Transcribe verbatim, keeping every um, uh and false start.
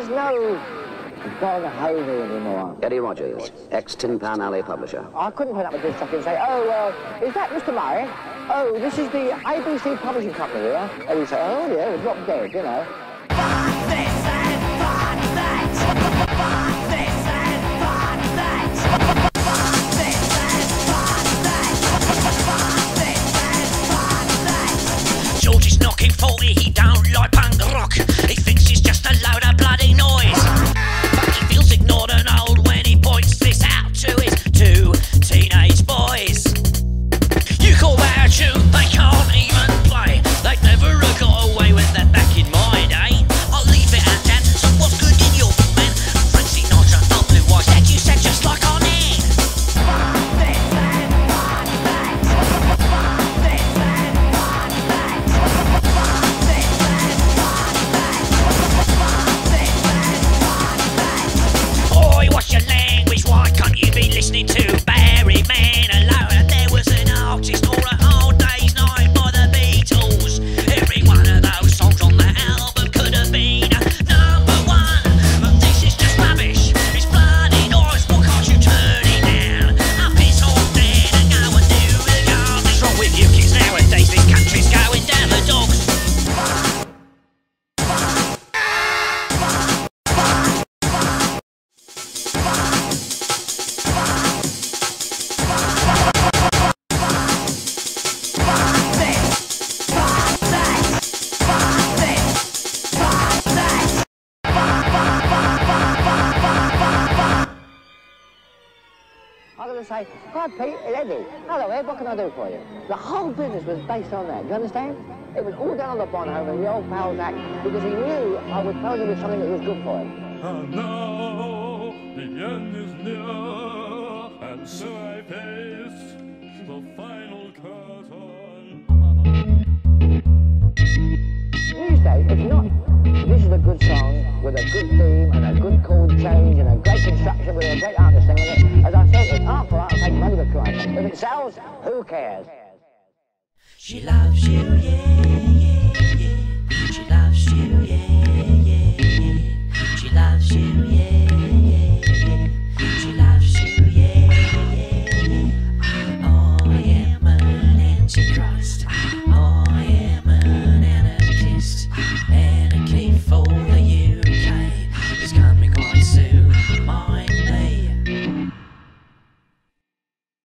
There's no Don Homey anymore. Eddie Rogers, ex-Tin Pan Alley publisher. I couldn't put up with this stuff and say, oh, uh, is that Mister Murray? Oh, this is the A B C Publishing Company here. And he'd say, oh, yeah, we're drop dead, you know. Fuck this and fuck that. Fuck this and fuck that. Fuck this and fuck that. Fuck this and fuck that. George is knocking forty, he don't like punk rock. He thinks it's just a load of bloody noise. But he feels ignored and old when he points this out to his two teenage boys. You call that a tune they can't even play. They've never got away with that back in my day. I'll leave it at that. So what's good in your man? Frank Sinatra, oh blue eyes, that you said just like our nan. Fuck this and fuck that. Fuck this and fuck that. Fuck this and fuck that. Fuck this and fuck that. Boy, what's your language? Why can't you be listening to Barry Manilow? And there was an artist or a hard day's night by the Beatles. Every one of those songs on that album could have been number one. But this is just rubbish. It's bloody noise. Why can't you turn it down? Up it's all dead and go and do the job. What's wrong with you kids nowadays? This country's going down the dogs. I'm going to say, hi Pete, it's Eddie. Hello Ed, what can I do for you? The whole business was based on that, do you understand? It was all down on the Bonhoeffer and the old Pals Act because he knew I would tell him with something that was good for him. And now the end is near, and so I face the final curtain. These days, it's not, this is a good song with a good theme and a good chord change and a great construction with a great artist singing it. As I said, it's art for art and take money for crime. If it sells, who cares? She loves you, yeah, yeah.